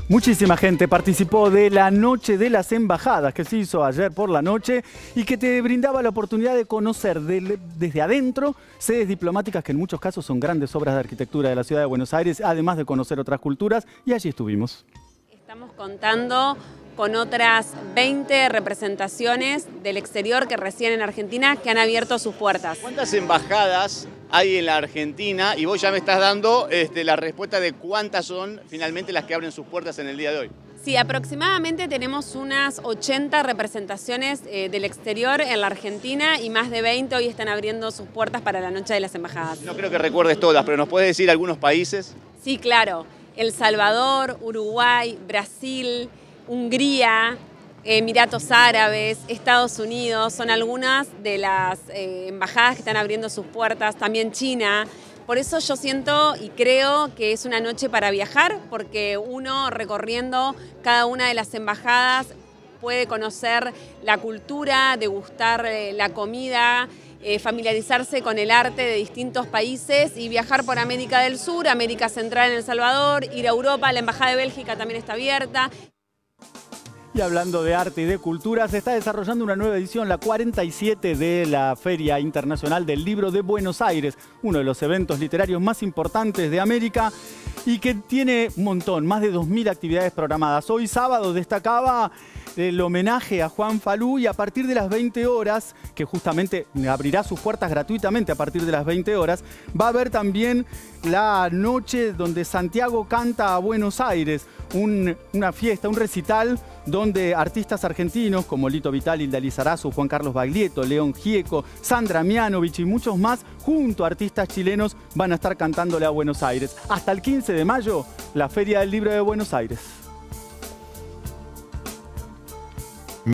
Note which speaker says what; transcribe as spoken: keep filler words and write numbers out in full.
Speaker 1: Muchísima gente participó de la Noche de las Embajadas que se hizo ayer por la noche y que te brindaba la oportunidad de conocer de, desde adentro sedes diplomáticas que en muchos casos son grandes obras de arquitectura de la ciudad de Buenos Aires, además de conocer otras culturas, y allí estuvimos.
Speaker 2: Estamos contando con otras veinte representaciones del exterior que residen en Argentina que han abierto sus puertas.
Speaker 3: ¿Cuántas embajadas hay en la Argentina? Y vos ya me estás dando este, la respuesta de cuántas son finalmente las que abren sus puertas en el día de hoy.
Speaker 2: Sí, aproximadamente tenemos unas ochenta representaciones eh, del exterior en la Argentina y más de veinte hoy están abriendo sus puertas para la Noche de las Embajadas.
Speaker 3: No creo que recuerdes todas, pero ¿nos puedes decir algunos países?
Speaker 2: Sí, claro. El Salvador, Uruguay, Brasil, Hungría, Emiratos Árabes, Estados Unidos, son algunas de las eh, embajadas que están abriendo sus puertas, también China. Por eso yo siento y creo que es una noche para viajar, porque uno recorriendo cada una de las embajadas puede conocer la cultura, degustar eh, la comida, eh, familiarizarse con el arte de distintos países y viajar por América del Sur, América Central en El Salvador, ir a Europa, la Embajada de Bélgica también está abierta.
Speaker 1: Y hablando de arte y de cultura, se está desarrollando una nueva edición, la cuarenta y siete de la Feria Internacional del Libro de Buenos Aires, uno de los eventos literarios más importantes de América y que tiene un montón, más de dos mil actividades programadas. Hoy sábado destacaba el homenaje a Juan Falú y a partir de las veinte horas, que justamente abrirá sus puertas gratuitamente a partir de las veinte horas, va a haber también la noche donde Santiago canta a Buenos Aires, un, una fiesta, un recital donde artistas argentinos como Lito Vitale, Hilda Lizarazu, Juan Carlos Baglietto, León Gieco, Sandra Mianovich y muchos más, junto a artistas chilenos, van a estar cantándole a Buenos Aires. Hasta el quince de mayo, la Feria del Libro de Buenos Aires.